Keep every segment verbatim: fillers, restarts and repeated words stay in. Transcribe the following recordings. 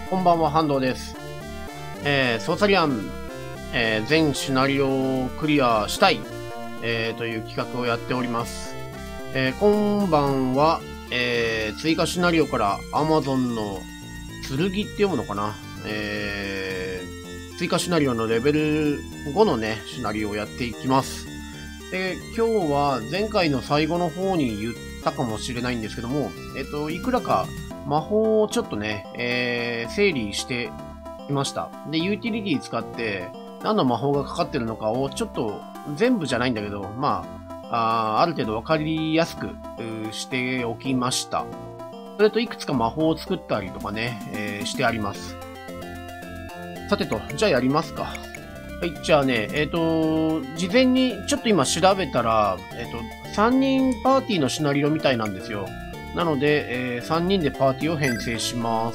こんばんは、ハンドです。えー、ソーサリアン、えー、全シナリオをクリアしたい、えー、という企画をやっております。えー、今晩は、えー、追加シナリオから Amazon の剣って読むのかな、えー、追加シナリオのレベルごのね、シナリオをやっていきます。で、今日は前回の最後の方に言ったかもしれないんですけども、えっと、いくらか魔法をちょっとね、えー、整理してきました。で、ユーティリティ使って何の魔法がかかってるのかをちょっと全部じゃないんだけど、まあ、あ, ある程度わかりやすくしておきました。それといくつか魔法を作ったりとかね、えー、してあります。さてと、じゃあやりますか。はい、じゃあね、えっと、事前にちょっと今調べたら、えっと、さんにんパーティーのシナリオみたいなんですよ。なので、えー、さんにんでパーティーを編成します。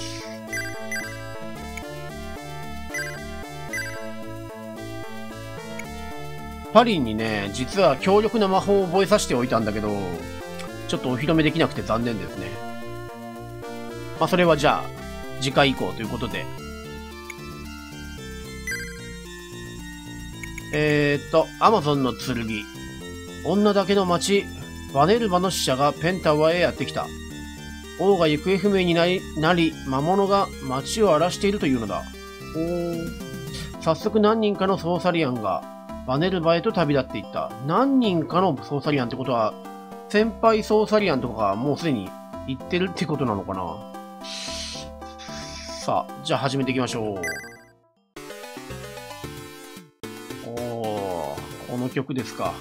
パリンにね、実は強力な魔法を覚えさせておいたんだけど、ちょっとお披露目できなくて残念ですね。まあ、それはじゃあ、次回以降ということで。えーっと、アマゾンの剣。女だけの町、バネルバの使者がペンタワーへやってきた。王が行方不明になり、なり魔物が町を荒らしているというのだ。おー。早速何人かのソーサリアンがバネルバへと旅立っていった。何人かのソーサリアンってことは、先輩ソーサリアンとかがもうすでに行ってるってことなのかな。さあ、じゃあ始めていきましょう。おー、この曲ですか。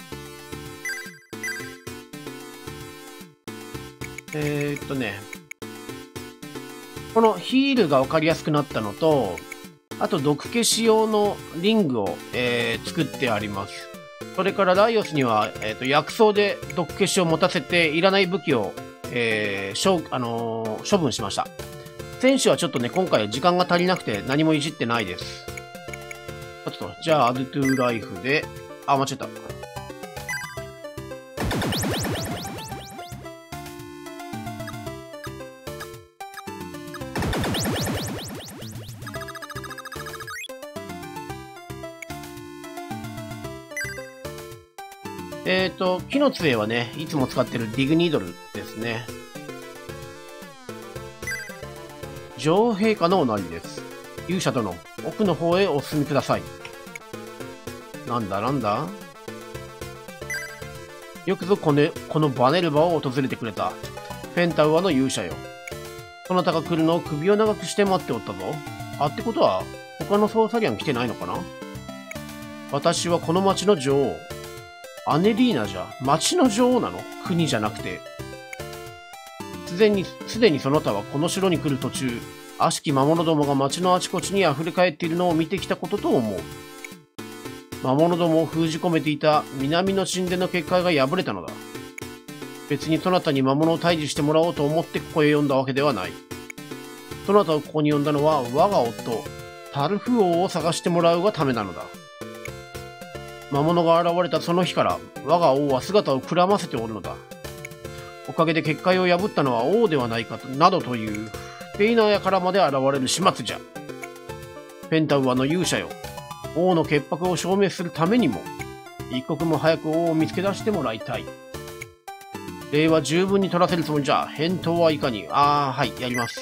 えー、っとね、このヒールが分かりやすくなったのと、あと毒消し用のリングを、えー、作ってあります。それからライオスには、えー、と薬草で毒消しを持たせていらない武器を、えーしょあのー、処分しました。選手はちょっとね、今回は時間が足りなくて何もいじってないです。ちょっと、じゃあ、アドトゥーライフで、あ、間違った。えっと、木の杖はね、いつも使ってるディグニードルですね。女王陛下のおなりです。勇者殿、奥の方へお進みください。なんだなんだよくぞこの、このバネルバを訪れてくれた。ペンタウアの勇者よ。そなたが来るのを首を長くして待っておったぞ。あ、ってことは、他のソーサリアン来てないのかな。私はこの町の女王。アネリーナじゃ、町の女王なの？国じゃなくて。すでに、すでにそなたはこの城に来る途中、悪しき魔物どもが町のあちこちに溢れ返っているのを見てきたことと思う。魔物どもを封じ込めていた南の神殿の結界が破れたのだ。別にそなたに魔物を退治してもらおうと思ってここへ呼んだわけではない。そなたをここに呼んだのは我が夫、タルフ王を探してもらうがためなのだ。魔物が現れたその日から、我が王は姿をくらませておるのだ。おかげで結界を破ったのは王ではないかと、などという、不定な輩まで現れる始末じゃ。ペンタウアの勇者よ。王の潔白を証明するためにも、一刻も早く王を見つけ出してもらいたい。礼は十分に取らせるつもりじゃ。返答はいかに。ああ、はい、やります。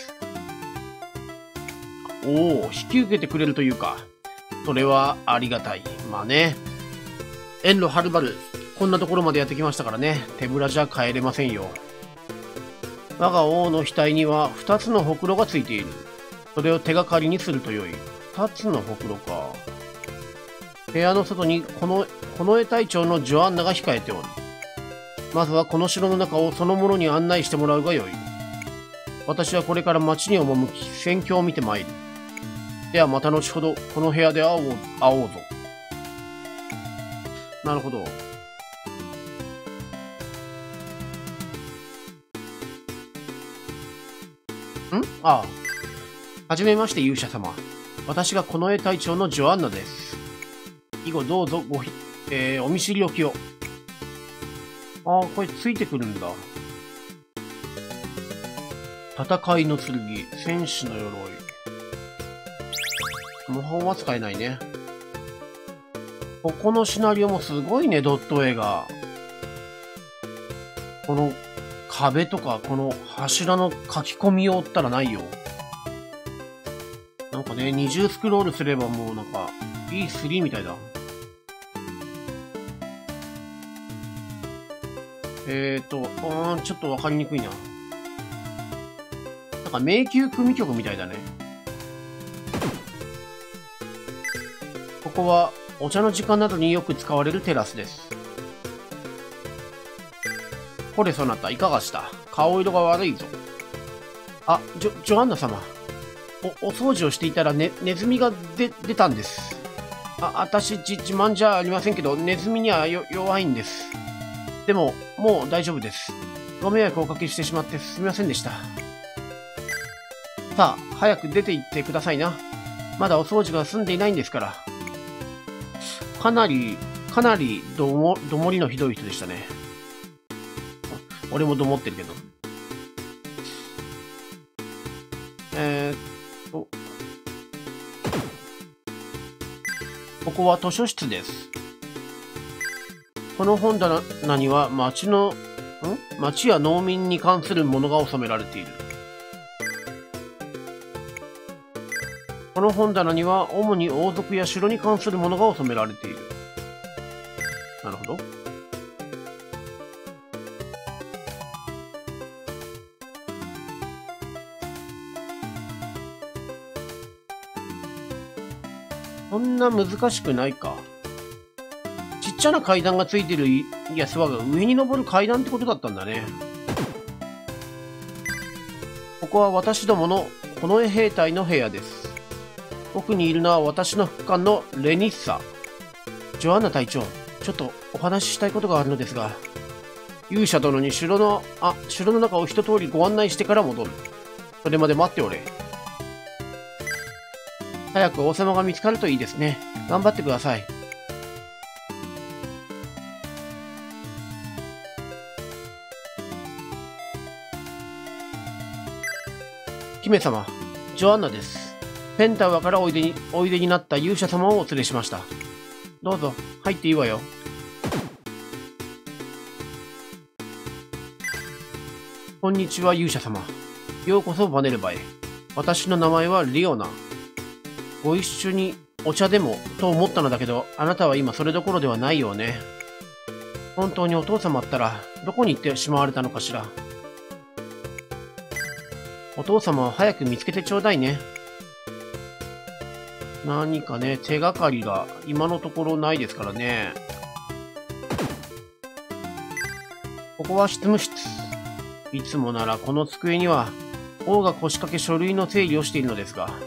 おお、引き受けてくれるというか。それはありがたい。まあね。遠路はるばる、こんなところまでやってきましたからね、手ぶらじゃ帰れませんよ。我が王の額には二つのほくろがついている。それを手がかりにするとよい。二つのほくろか。部屋の外にこの、この絵隊長のジョアンナが控えておる。まずはこの城の中をその者に案内してもらうがよい。私はこれから町に赴き、戦況を見てまいる。ではまた後ほど、この部屋で会おう、会おうぞ。なるほど。ん？ああ。はじめまして、勇者様。私がこの絵隊長のジョアンナです。以後どうぞごひ、えー、お見知りおきを。ああ、これついてくるんだ。戦いの剣、戦士の鎧。 魔法は使えないね。ここのシナリオもすごいね、ドット絵が。この壁とか、この柱の書き込みを追ったらないよ。なんかね、二重スクロールすればもうなんか、ビースリー みたいだ。えーと、うーん、ちょっとわかりにくいな。なんか迷宮組曲みたいだね。ここはお茶の時間などによく使われるテラスです。これそなたいかがした？顔色が悪いぞ。あ、ジョ、ジョアンナ様。お、お掃除をしていたらね、ネズミが出、出たんです。あ、あたし、じ、自慢じゃありませんけど、ネズミにはよ弱いんです。でも、もう大丈夫です。ご迷惑をおかけしてしまってすみませんでした。さあ、早く出て行ってくださいな。まだお掃除が済んでいないんですから。かなり、かなりども、どもりのひどい人でしたね。俺もどもってるけど。えーっと。ここは図書室です。この本棚には町の、ん町や農民に関するものが収められている。この本棚には主に王族や城に関するものが収められている。なるほど。そんな難しくないか。ちっちゃな階段がついてるやつは上に登る階段ってことだったんだね。ここは私どもの近衛兵隊の部屋です。奥にいるのは私の副官のレニッサ。ジョアンナ隊長、ちょっとお話ししたいことがあるのですが、勇者殿に城の、あ、城の中を一通りご案内してから戻る。それまで待っておれ。早く王様が見つかるといいですね。頑張ってください。姫様、ジョアンナです。ペンタワーからおいでに、おいでになった勇者様をお連れしました。どうぞ、入っていいわよ。こんにちは、勇者様。ようこそバネルバへ。私の名前はリオナ。ご一緒にお茶でもと思ったのだけど、あなたは今それどころではないようね。本当にお父様ったらどこに行ってしまわれたのかしら。お父様を早く見つけてちょうだいね。何かね、手がかりが今のところないですからね。ここは執務室。いつもならこの机には王が腰掛け書類の整理をしているのですが。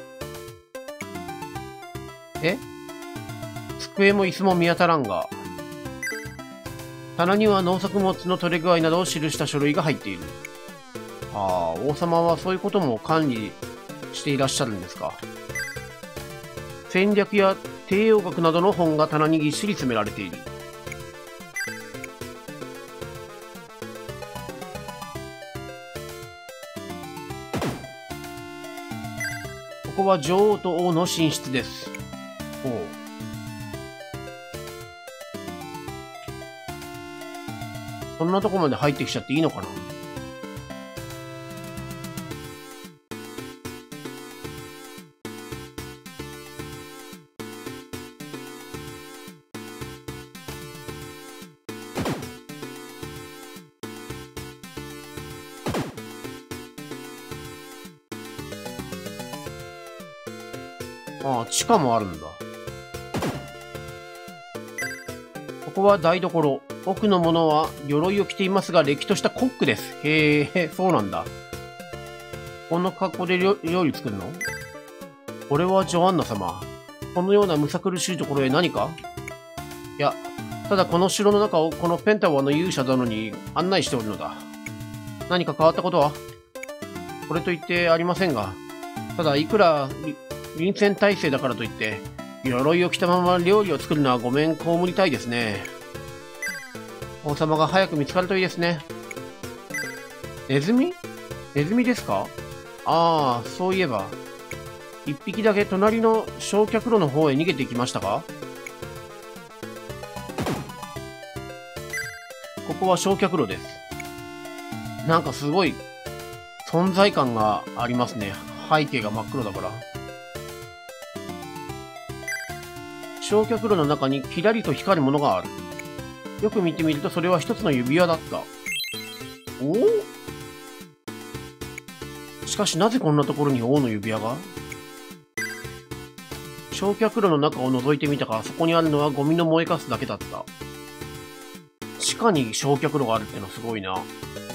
え？机も椅子も見当たらんが。棚には農作物の取れ具合などを記した書類が入っている。ああ、王様はそういうことも管理していらっしゃるんですか。戦略や帝王学などの本が棚にぎっしり詰められている。ここは女王と王の寝室です。おう。そんなとこまで入ってきちゃっていいのかな。ああ、地下もあるんだ。ここは台所。奥の者は鎧を着ていますが、れっきとしたコックです。へえ、そうなんだ。こんな格好で料理作るの？これはジョアンナ様。このようなむさ苦しいところへ何か？いや、ただこの城の中をこのペンタワーの勇者殿に案内しておるのだ。何か変わったことは？これといってありませんが、ただいくら臨戦態勢だからといって、鎧を着たまま料理を作るのはごめん被りたいですね。王様が早く見つかるといいですね。ネズミ？ネズミですか？ああ、そういえば。 一匹だけ隣の焼却炉の方へ逃げていきましたか？ここは焼却炉です。なんかすごい存在感がありますね。背景が真っ黒だから。焼却炉の中にキラリと光るものがある。よく見てみるとそれは一つの指輪だった。おお？しかしなぜこんなところに王の指輪が？焼却炉の中を覗いてみたが、そこにあるのはゴミの燃えかすだけだった。地下に焼却炉があるってのはすごいな。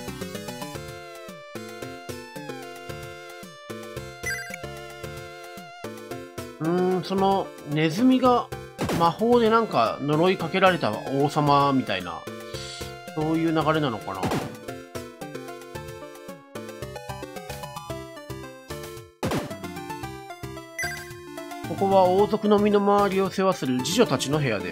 うーん、そのネズミが魔法でなんか呪いかけられた王様みたいな、そういう流れなのかな。ここは王族の身の回りを世話する侍女たちの部屋です。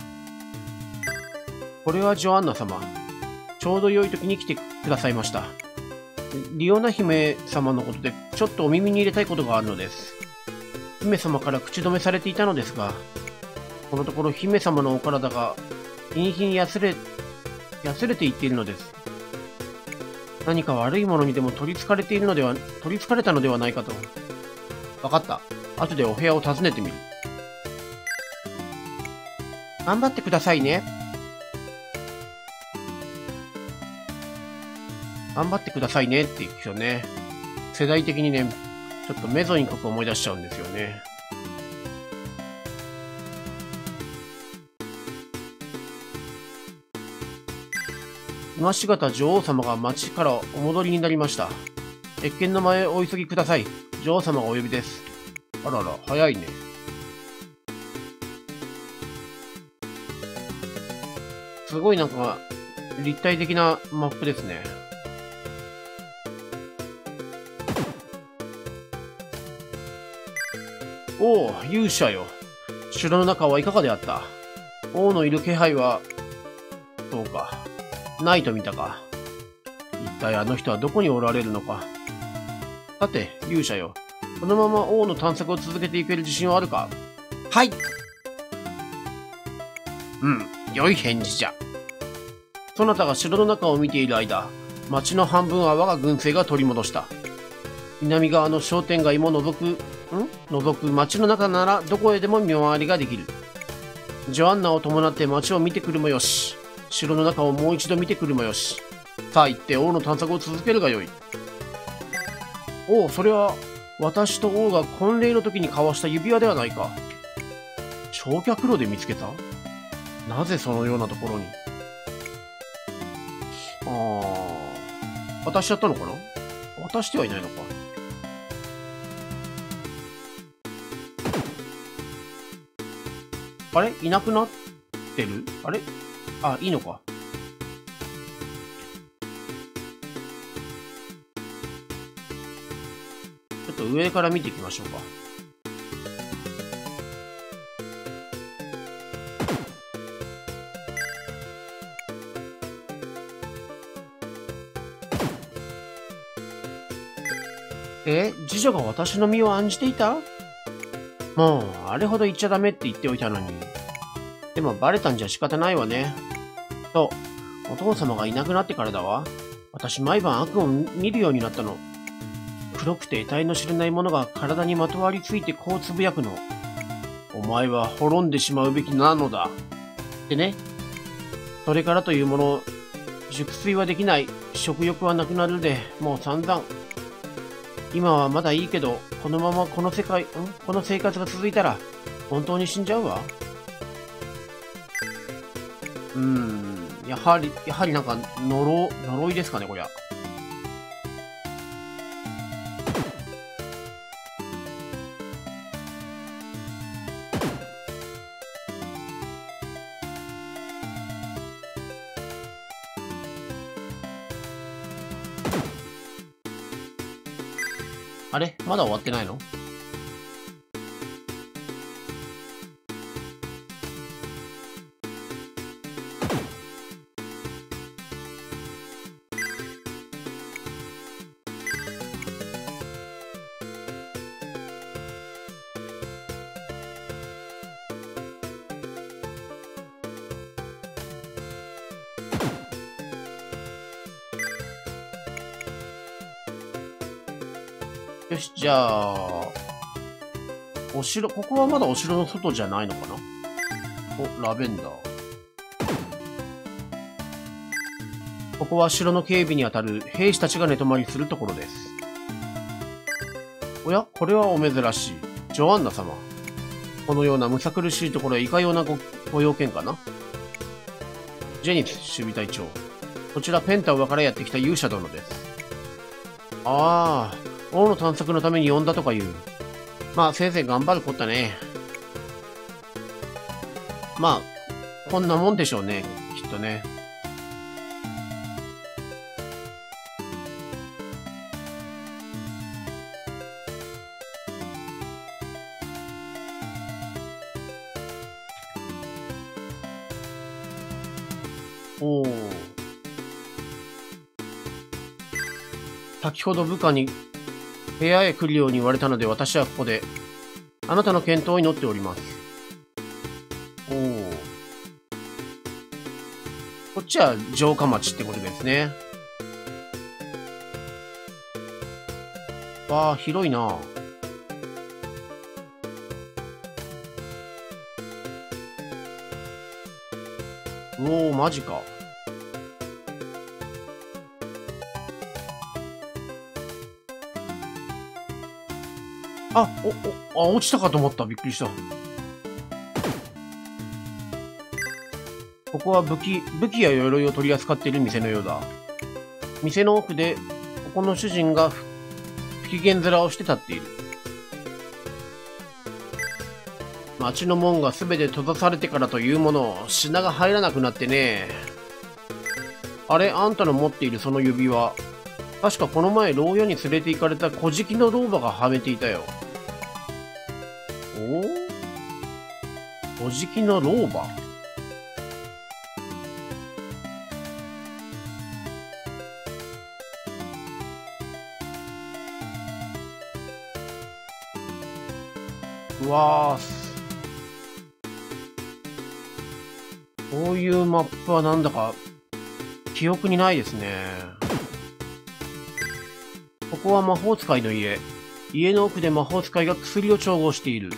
これはジョアンナ様。ちょうど良い時に来てくださいました。リオナ姫様のことでちょっとお耳に入れたいことがあるのです。姫様から口止めされていたのですが、このところ姫様のお体が日に日にやすれ、やすれていっているのです。何か悪いものにでも取り憑かれているのでは、取り憑かれたのではないかと。わかった。後でお部屋を訪ねてみる。頑張ってくださいね。頑張ってくださいねって言うよね。世代的にね、ちょっとメゾン国思い出しちゃうんですよね。今しがた女王様が町からお戻りになりました。謁見の前お急ぎください。女王様がお呼びです。あらら、早いね。すごいなんか、立体的なマップですね。おお、勇者よ。城の中はいかがであった？王のいる気配は、そうか。ないと見たか。一体あの人はどこにおられるのか。さて、勇者よ。このまま王の探索を続けていける自信はあるか？はい。うん、良い返事じゃ。そなたが城の中を見ている間、町の半分は我が軍勢が取り戻した。南側の商店街も除く、ん除く町の中ならどこへでも見回りができる。ジョアンナを伴って町を見てくるもよし、城の中をもう一度見てくるもよし。さあ行って王の探索を続けるがよい。おお、それは、私と王が婚礼の時に交わした指輪ではないか。焼却炉で見つけた？なぜそのようなところに。ああ、渡しちゃったのかな？渡してはいないのか。あれ？いなくなってる？あれ？あ、いいのか。ちょっと上から見ていきましょうか。え、次女が私の身を案じていた？もう、あれほど言っちゃダメって言っておいたのに。でもバレたんじゃ仕方ないわね。そう、お父様がいなくなってからだわ。私毎晩悪を見るようになったの。黒くて得体の知れないものが体にまとわりついてこうつぶやくの。お前は滅んでしまうべきなのだ。ってね。それからというもの、熟睡はできない、食欲はなくなるで、もう散々。今はまだいいけど、このままこの世界、んこの生活が続いたら、本当に死んじゃうわ。うーん、やはり、やはりなんか、呪、呪いですかね、こりゃ。あれまだ終わってないの？ よし、じゃあ、お城、ここはまだお城の外じゃないのかな。お、ラベンダー。ここは城の警備にあたる兵士たちが寝泊まりするところです。おや、これはお珍しい。ジョアンナ様。このようなむさ苦しいところへいかような ご, ご用件かな。ジェニス守備隊長。こちらペンタウアからやってきた勇者殿です。ああ、王の探索のために呼んだとか言う。まあ、せいぜい頑張るこったね。まあ、こんなもんでしょうね、きっとね。おお。先ほど部下に部屋へ来るように言われたので私はここであなたの健闘を祈っております。おお。こっちは城下町ってことですね。わあ、広いな。おお、マジか。あ、お、お、あ、落ちたかと思った。びっくりした。ここは武器、武器や鎧を取り扱っている店のようだ。店の奥で、ここの主人が不機嫌面をして立っている。町の門がすべて閉ざされてからというもの、品が入らなくなってね。あれ、あんたの持っているその指輪。確かこの前牢屋に連れて行かれた小敷の老婆がはめていたよ。おお、小敷の老婆。うわー、こういうマップはなんだか記憶にないですね。ここは魔法使いの家。家の奥で魔法使いが薬を調合している。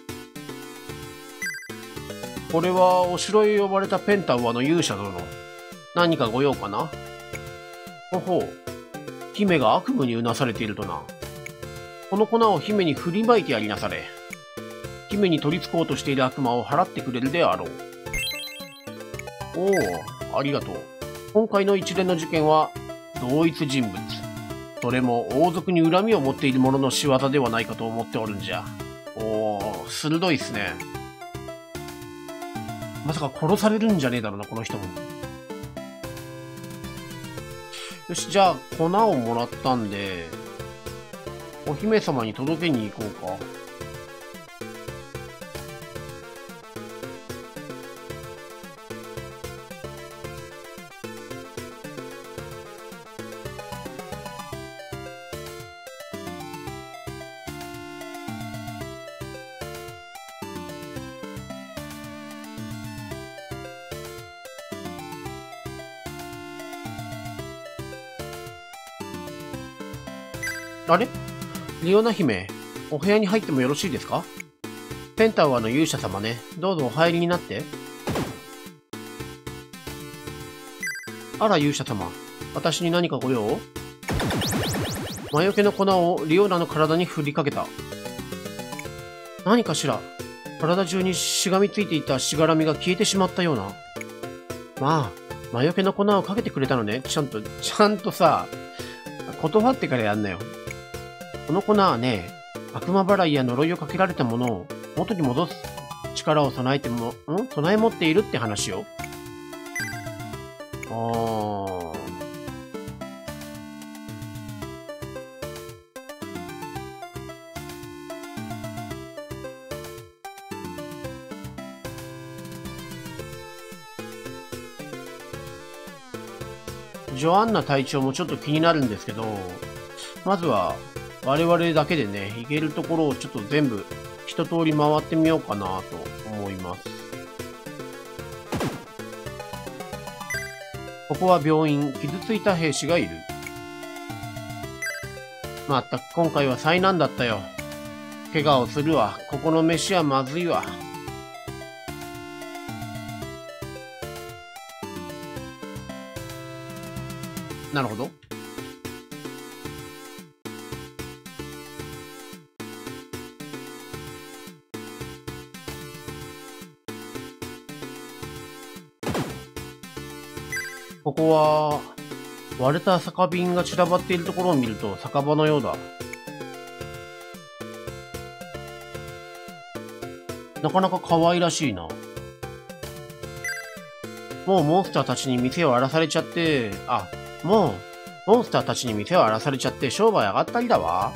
これはお城へ呼ばれたペンタウアの勇者殿。何かご用かな。ほほう。姫が悪夢にうなされているとな。この粉を姫に振りまいてやりなされ。姫に取り憑こうとしている悪魔を払ってくれるであろう。おお、ありがとう。今回の一連の事件は同一人物。それも王族に恨みを持っている者の仕業ではないかと思っておるんじゃ。おお、鋭いっすね。まさか殺されるんじゃねえだろうな、この人も。よし、じゃあ粉をもらったんで、お姫様に届けに行こうか。あれ？リオナ姫、お部屋に入ってもよろしいですか？ペンタウアの勇者様ね、どうぞお入りになって。あら勇者様、私に何かご用？魔除けの粉をリオナの体に振りかけた。何かしら？体中にしがみついていたしがらみが消えてしまったような。まあ、魔除けの粉をかけてくれたのね。ちゃんと、ちゃんとさ、断ってからやんなよ。この粉はね、悪魔払いや呪いをかけられたものを元に戻す力を備えても、ん備え持っているって話よ。あー。ジョアンナ隊長もちょっと気になるんですけど、まずは、我々だけでね、行けるところをちょっと全部一通り回ってみようかなと思います。ここは病院、傷ついた兵士がいる。 まったく今回は災難だったよ。怪我をするわ。ここの飯はまずいわ。なるほど。ここは、割れた酒瓶が散らばっているところを見ると酒場のようだ。なかなか可愛らしいな。もうモンスターたちに店を荒らされちゃって、あ、もう、モンスターたちに店を荒らされちゃって商売上がったりだわ。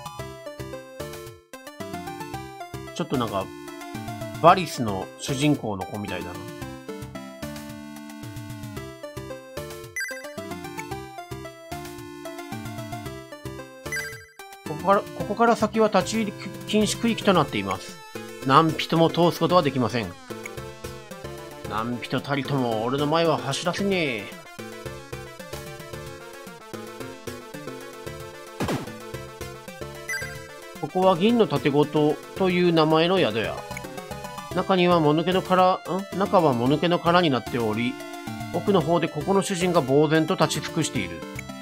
ちょっとなんか、バリスの主人公の子みたいだな。ここから、ここから先は立ち入り禁止区域となっています。何人も通すことはできません。何人たりとも俺の前は走らせねえ。ここは銀の盾ごとという名前の宿屋。中にはもぬけの殻、ん中はもぬけの殻になっており、奥の方でここの主人が呆然と立ち尽くしている。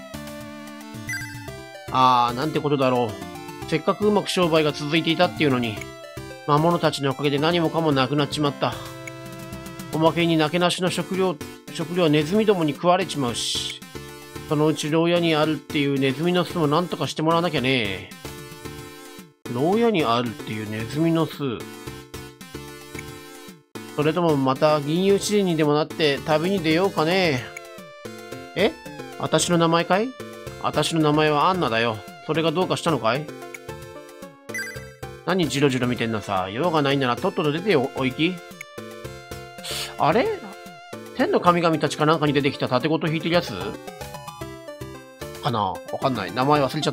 あー、なんてことだろう。せっかくうまく商売が続いていたっていうのに、魔物たちのおかげで何もかもなくなっちまった。おまけになけなしの食料、食料はネズミどもに食われちまうし、そのうち牢屋にあるっていうネズミの巣もなんとかしてもらわなきゃね。牢屋にあるっていうネズミの巣。それともまた銀融知人にでもなって旅に出ようかね。え？私の名前かい？私の名前はアンナだよ。それがどうかしたのかい？何ジロジロ見てんのさ。用がないならとっとと出てよ、お行き。あれ？天の神々たちかなんかに出てきた盾ごと引いてるやつかな？わかんない。名前忘れちゃった。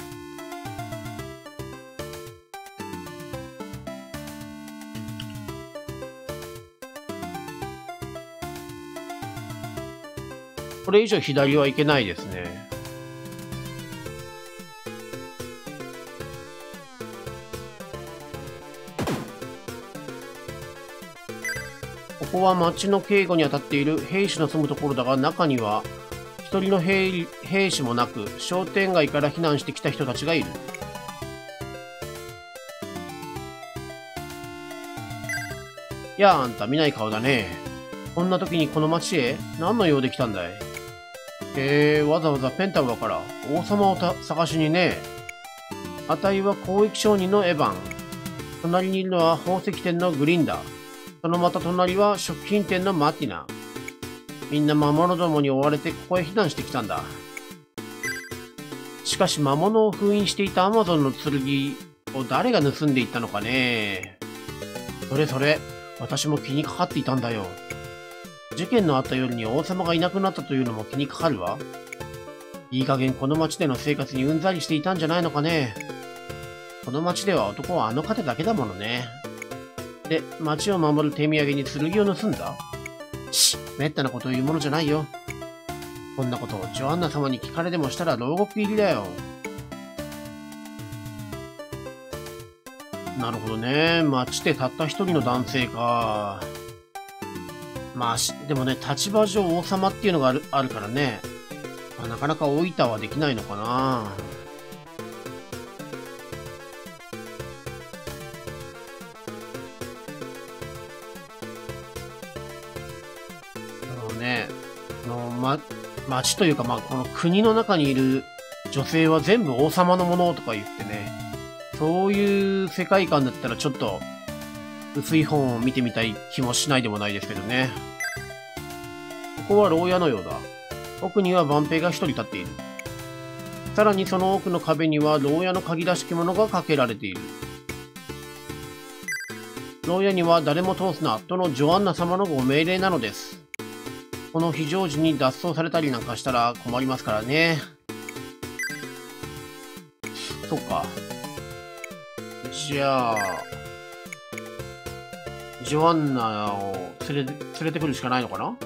これ以上左はいけないですね。ここは町の警護に当たっている兵士の住むところだが、中には一人の 兵, 兵士もなく、商店街から避難してきた人たちがいる。やあ、あんた見ない顔だね。こんな時にこの町へ何の用で来たんだい？へえ、わざわざペンタウアから王様を探しにね。あたいは交易商人のエヴァン。隣にいるのは宝石店のグリンダ。そのまた隣は食品店のマティナ。みんな魔物どもに追われてここへ避難してきたんだ。しかし魔物を封印していたアマゾンの剣を誰が盗んでいったのかね。それそれ、私も気にかかっていたんだよ。事件のあった夜に王様がいなくなったというのも気にかかるわ。いい加減この町での生活にうんざりしていたんじゃないのかね。この町では男はあの方だけだものね。で、町を守る手土産に剣を盗んだ？し、めったなことを言うものじゃないよ。こんなことをジョアンナ様に聞かれでもしたら牢獄入りだよ。なるほどね。町でたった一人の男性か。まあ、でもね、立場上王様っていうのがある、あるからね。まあ、なかなか老いたはできないのかな。あのね、あの、ま、町というか、まあ、この国の中にいる女性は全部王様のものとか言ってね、そういう世界観だったらちょっと、薄い本を見てみたい気もしないでもないですけどね。ここは牢屋のようだ。奥には万兵が一人立っている。さらにその奥の壁には牢屋の鍵らしきものがかけられている。牢屋には誰も通すなとのジョアンナ様のご命令なのです。この非常時に脱走されたりなんかしたら困りますからね。そっか。じゃあ、ジョアンナを連れて、連れてくるしかないのかな？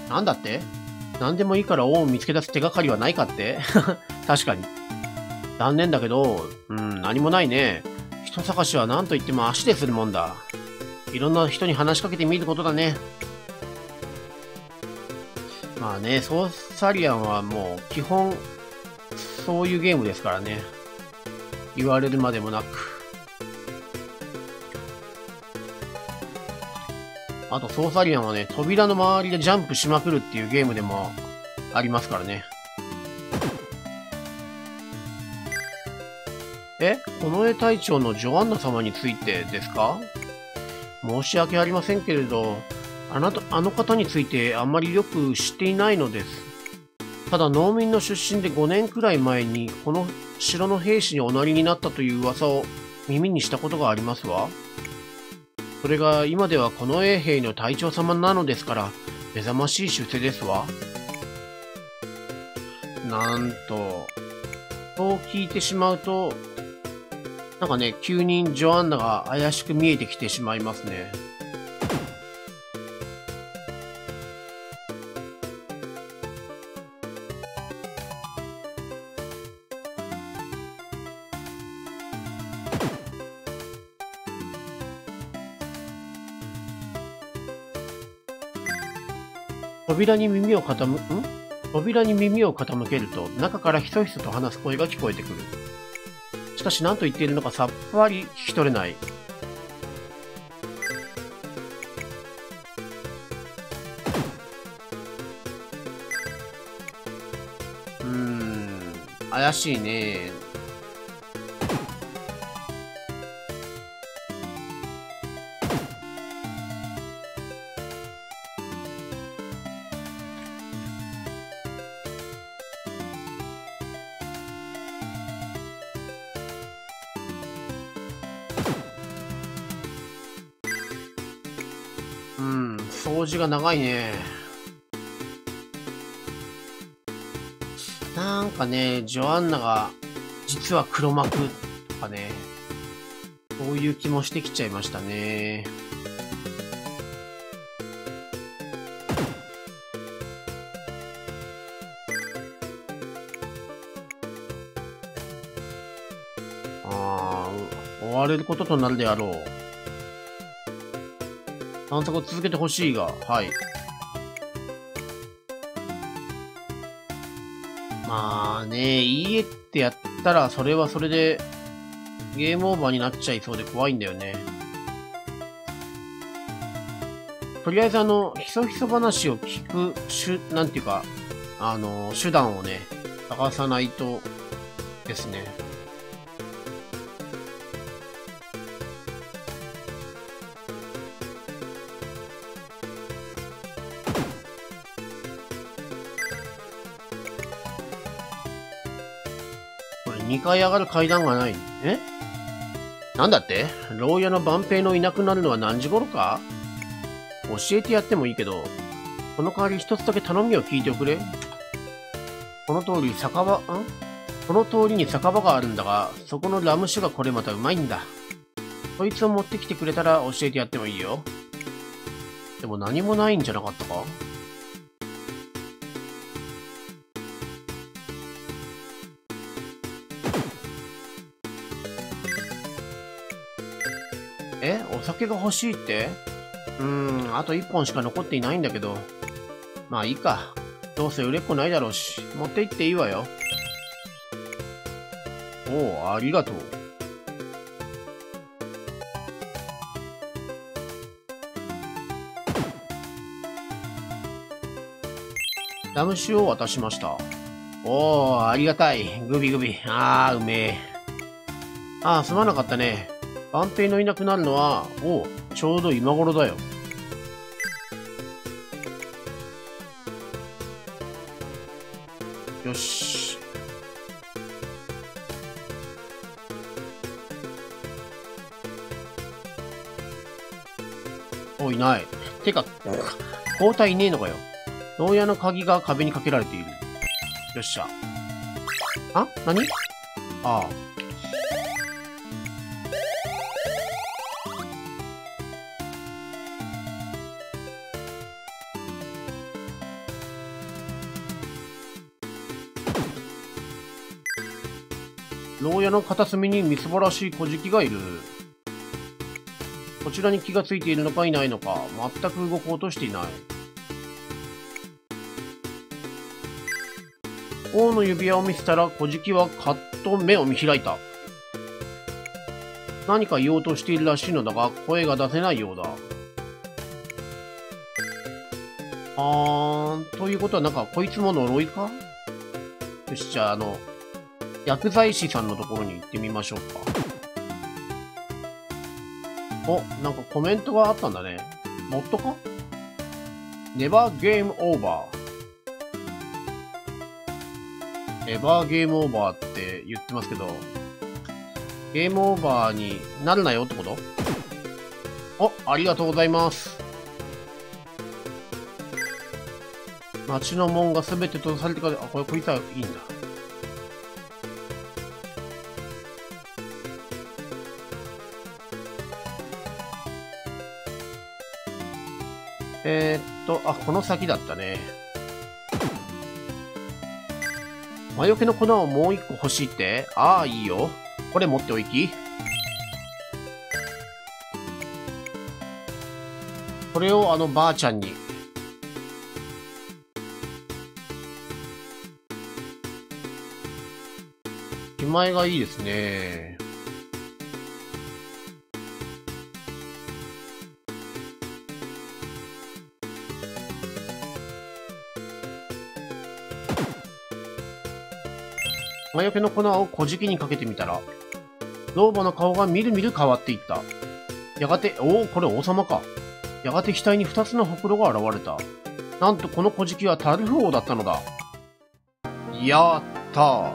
なんだって？何でもいいから王を見つけ出す手がかりはないかって？確かに。残念だけど、うん、何もないね。人探しは何と言っても足でするもんだ。いろんな人に話しかけてみることだね。まあね、ソーサリアンはもう基本、そういうゲームですからね。言われるまでもなく。あと、ソーサリアンはね、扉の周りでジャンプしまくるっていうゲームでもありますからね。え、近衛隊長のジョアンナ様についてですか？申し訳ありませんけれど、あなた、あの方についてあんまりよく知っていないのです。ただ農民の出身でごねんくらい前にこの城の兵士におなりになったという噂を耳にしたことがありますわ。それが今では近衛兵の隊長様なのですから目覚ましい出世ですわ。なんと、そう聞いてしまうと、なんかね、急にジョアンナが怪しく見えてきてしまいますね。扉に耳を傾く、ん扉に耳を傾けると、中からひそひそと話す声が聞こえてくる。しかし何と言っているのかさっぱり聞き取れない。うーん、怪しいね。うん、掃除が長いね。なんかね、ジョアンナが実は黒幕とかね、そういう気もしてきちゃいましたね。ああ、追われることとなるであろう。探索を続けてほしいが、はい。まあね、いいえってやったら、それはそれで、ゲームオーバーになっちゃいそうで怖いんだよね。とりあえずあの、ひそひそ話を聞く、しゅ、なんていうか、あの、手段をね、探さないとですね。これにかい上がる階段がない。え？なんだって？牢屋の万平のいなくなるのは何時頃か？教えてやってもいいけど、その代わり一つだけ頼みを聞いておくれ。この通り酒場、んこの通りに酒場があるんだが、そこのラム酒がこれまたうまいんだ。そいつを持ってきてくれたら教えてやってもいいよ。でも何もないんじゃなかったか？え？お酒が欲しいって？うーん、あといっぽんしか残っていないんだけど。まあいいか。どうせ売れっ子ないだろうし、持って行っていいわよ。おお、ありがとう。ラム酒を渡しました。おお、ありがたい。グビグビ。ああ、うめえ。ああ、すまなかったね。万平のいなくなるのは、おお、ちょうど今頃だよ。よし。お、いない。てか、交代いねえのかよ。牢屋の鍵が壁にかけられている。よっしゃ。あ？何？ああ。 牢屋の片隅にみすぼらしい小敷がいる。こちらに気がついているのかいないのか、全く動こうとしていない。王の指輪を見せたら小敷はカッと目を見開いた。何か言おうとしているらしいのだが、声が出せないようだ。あー、ということはなんかこいつも呪いか？よし、じゃああの、薬剤師さんのところに行ってみましょうか。お、なんかコメントがあったんだね。モッドか？ Never Game Over。エバーゲームオーバーって言ってますけど、ゲームオーバーになるなよってこと？お、ありがとうございます。町の門がすべて閉ざされてから、あ、これ、こいつはいいんだ。えー、っと、あ、この先だったね。魔除けの粉をもう一個欲しいって？ああ、いいよ。これ持っておいき。これをあのばあちゃんに。気前がいいですね。魔除けの粉を小敷にかけてみたら、老婆の顔がみるみる変わっていった。やがて、おお、これ王様か。やがて額に二つのほくろが現れた。なんとこの小敷はタルフ王だったのだ。やったー。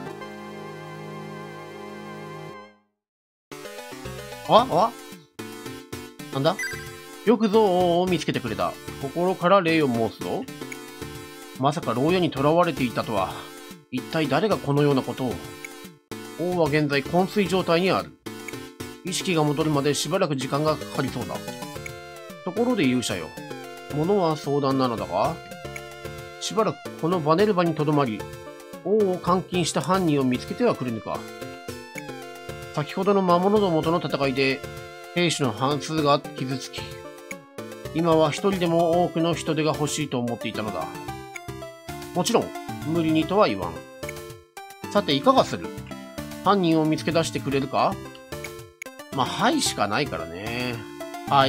ああなんだ？よくぞ王を見つけてくれた。心から礼を申すぞ。まさか牢屋に囚われていたとは。一体誰がこのようなことを。王は現在昏睡状態にある。意識が戻るまでしばらく時間がかかりそうだ。ところで勇者よ。物は相談なのだが、しばらくこのバネルバにとどまり、王を監禁した犯人を見つけてはくれぬか。先ほどの魔物どもとの戦いで、兵士の半数が傷つき、今は一人でも多くの人手が欲しいと思っていたのだ。もちろん、無理にとは言わん。さて、いかがする？犯人を見つけ出してくれるか？まあ、はいしかないからね。はい。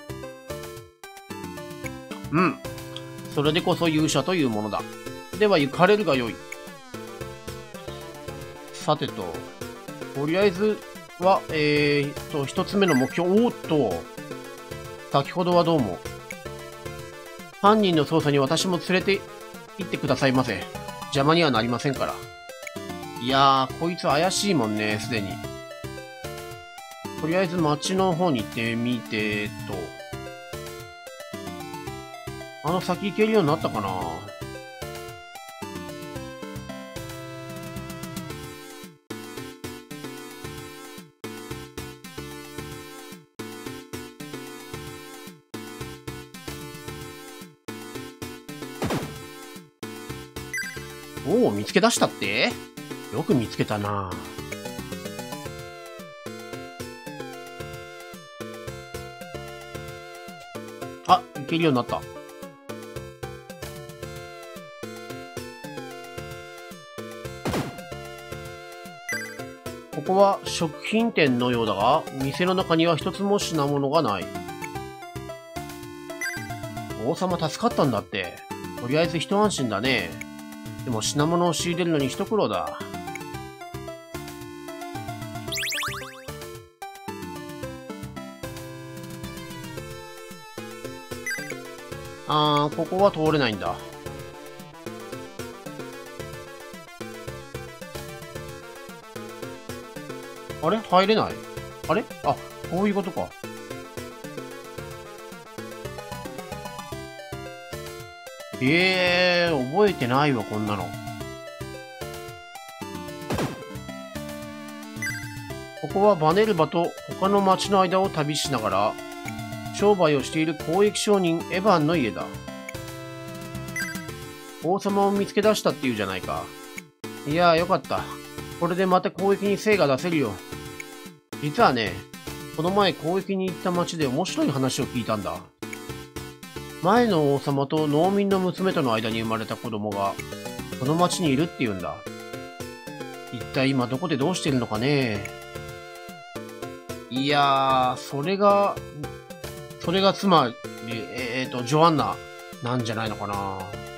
うん。それでこそ勇者というものだ。では、行かれるがよい。さてと、とりあえずは、えーと、一つ目の目標、おーっと、先ほどはどうも。犯人の捜査に私も連れて行ってくださいませ。邪魔にはなりませんから。いやー、こいつ怪しいもんね、すでに。とりあえず町の方に行ってみてと。あの先行けるようになったかな。おお、見つけ出したって？よく見つけたな。あ、いけるようになった。ここは食品店のようだが、店の中には一つも品物がない。王様助かったんだって。とりあえず一安心だね。でも品物を仕入れるのに一苦労だ。あー、ここは通れないんだ。あれ？入れない？あれ？あ、こういうことか。ええー、覚えてないわ、こんなの。ここはバネルバと他の町の間を旅しながら、商売をしている交易商人エヴァンの家だ。王様を見つけ出したっていうじゃないか。いやー、よかった。 これでまた攻撃に精が出せるよ。実はね、この前攻撃に行った町で面白い話を聞いたんだ。前の王様と農民の娘との間に生まれた子供が、この町にいるって言うんだ。一体今どこでどうしてるのかね。いやー、それが、それがつまり、えっと、ジョアンナなんじゃないのかな。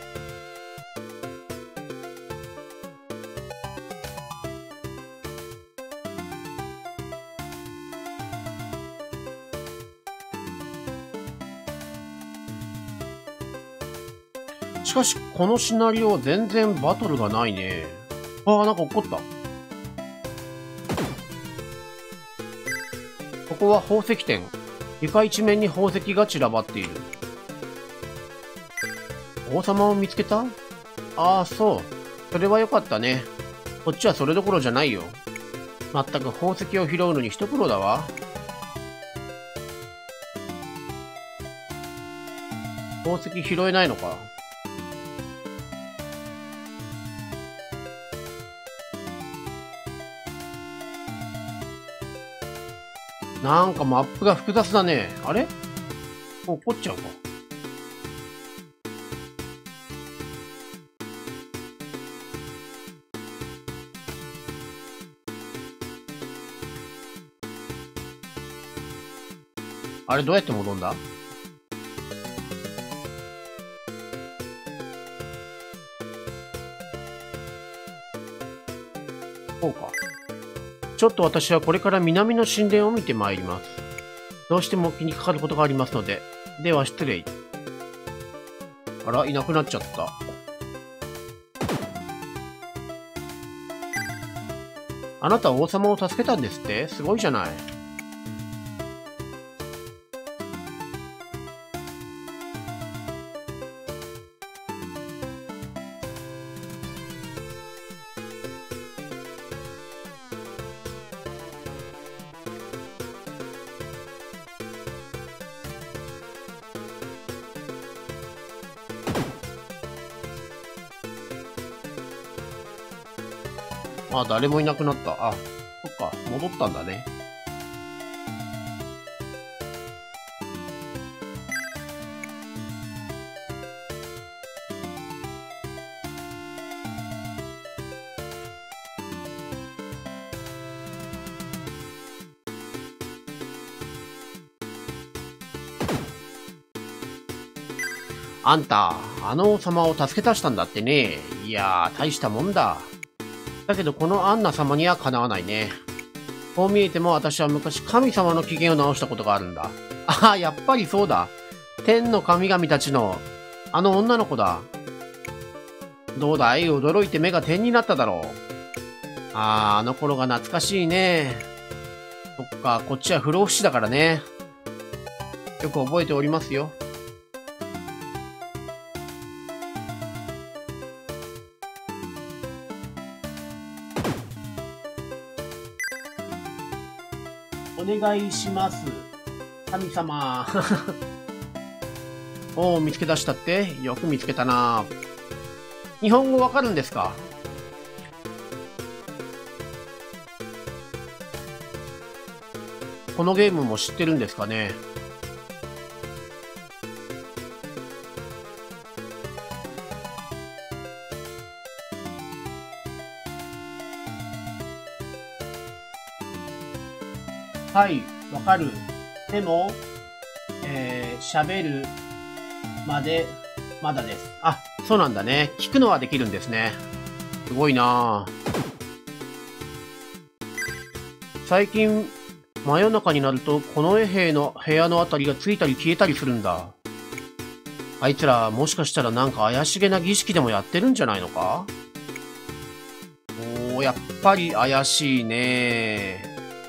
しかし、このシナリオは全然バトルがないね。ああ、なんか起こった。ここは宝石店。床一面に宝石が散らばっている。王様を見つけた？ああ、そう。それはよかったね。こっちはそれどころじゃないよ。まったく宝石を拾うのに一苦労だわ。宝石拾えないのか。なんかマップが複雑だね。あれ？怒っちゃうか。あれどうやって戻んだ？こうか。ちょっと私はこれから南の神殿を見てまいります。どうしても気にかかることがありますので。では失礼。あら、いなくなっちゃった。あなたは王様を助けたんですって？すごいじゃない。あ、誰もいなくなった。あ、そっか、戻ったんだね。あんた、あの王様を助け出したんだってね。いやー、大したもんだ。だけどこのアンナ様にはかなわないね。こう見えても私は昔神様の機嫌を直したことがあるんだ。ああ、やっぱりそうだ。天の神々たちの、あの女の子だ。どうだい？驚いて目が点になっただろう。ああ、あの頃が懐かしいね。そっか、こっちは不老不死だからね。よく覚えておりますよ。お願いします。神様。おお、見つけ出したって？よく見つけたな。日本語わかるんですか？このゲームも知ってるんですかね？はい、わかる。でも、えー、喋るまで、まだです。あ、そうなんだね。聞くのはできるんですね。すごいなぁ。最近、真夜中になると、近衛兵の部屋のあたりがついたり消えたりするんだ。あいつら、もしかしたらなんか怪しげな儀式でもやってるんじゃないのか？おー、やっぱり怪しいね。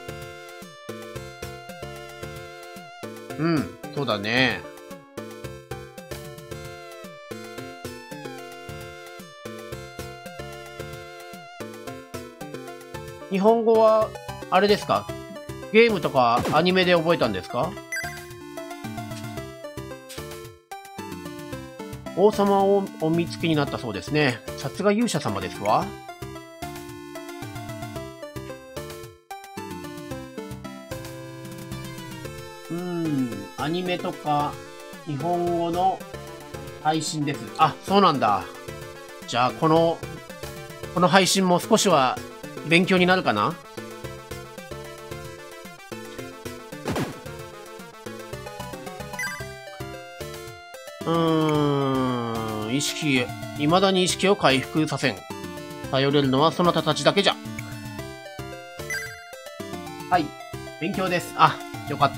うん、そうだね。日本語は、あれですか？ゲームとかアニメで覚えたんですか？王様をお見つけになったそうですね。さすが勇者様ですわ。 アニメとか日本語の配信です。あ、そうなんだ。じゃあこのこの配信も少しは勉強になるかな。うーん、意識、未だに意識を回復させん。頼れるのはそなたたちだけじゃ。はい、勉強です。あ、よかった。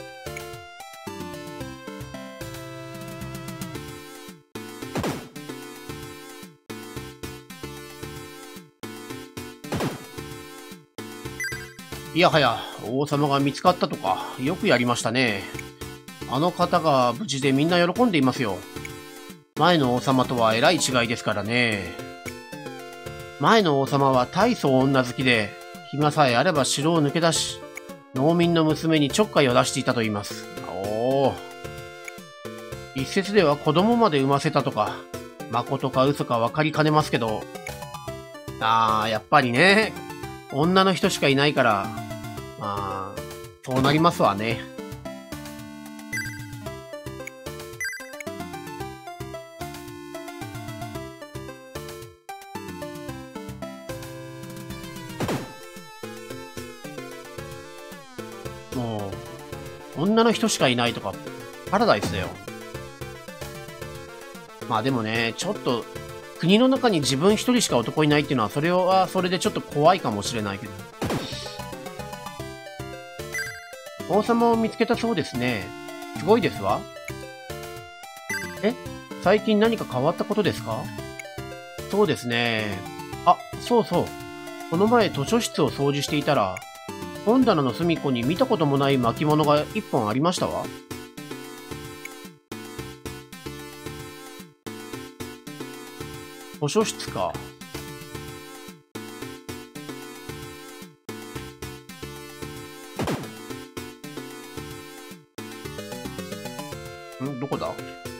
いやはや、王様が見つかったとか、よくやりましたね。あの方が無事でみんな喜んでいますよ。前の王様とはえらい違いですからね。前の王様は大層女好きで、暇さえあれば城を抜け出し、農民の娘にちょっかいを出していたと言います。おお。一説では子供まで産ませたとか、誠か嘘か分かりかねますけど、あー、やっぱりね、女の人しかいないから、まあ、そうなりますわね。もう、女の人しかいないとか、パラダイスだよ。まあでもね、ちょっと、国の中に自分一人しか男いないっていうのは、それはそれでちょっと怖いかもしれないけど。王様を見つけたそうですね。すごいですわ。え、最近何か変わったことですか？そうですね。あ、そうそう。この前図書室を掃除していたら、本棚の隅っこに見たこともない巻物が一本ありましたわ。図書室か。ん、どこだ？ん？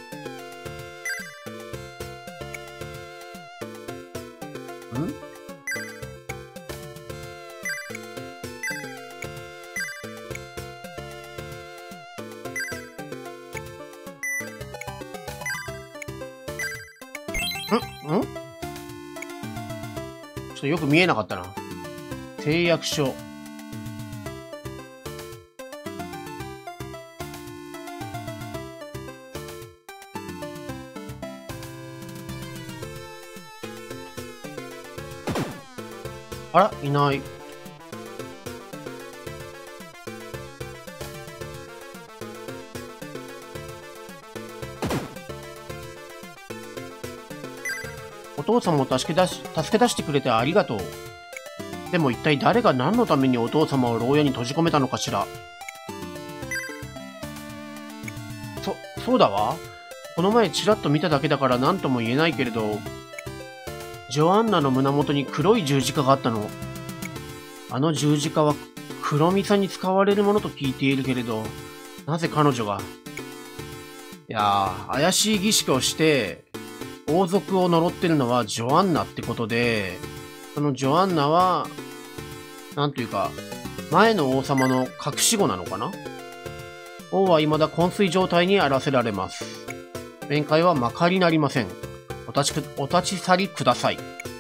ん？ん？ちょっとよく見えなかったな。誓約書。あら、いない。お父さんも助け出し、助け出してくれてありがとう。でも一体誰が何のためにお父様を牢屋に閉じ込めたのかしら。そ、そうだわ。この前ちらっと見ただけだから何とも言えないけれど、ジョアンナの胸元に黒い十字架があったの。あの十字架は黒ミサに使われるものと聞いているけれど、なぜ彼女が。いやー、怪しい儀式をして、王族を呪ってるのはジョアンナってことで、そのジョアンナは、なんというか、前の王様の隠し子なのかな？王は未だ昏睡状態にあらせられます。面会はまかりなりません。お立ちく、お立ち去りください。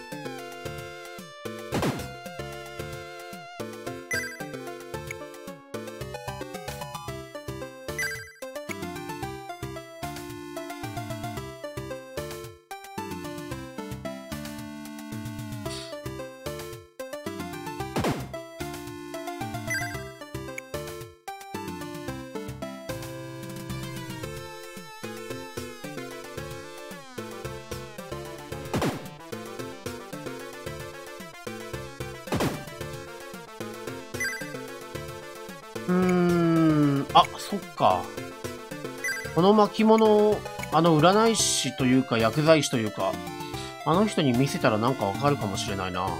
うーん、あ、そっか。この巻物を、あの占い師というか薬剤師というか、あの人に見せたらなんかわかるかもしれないな。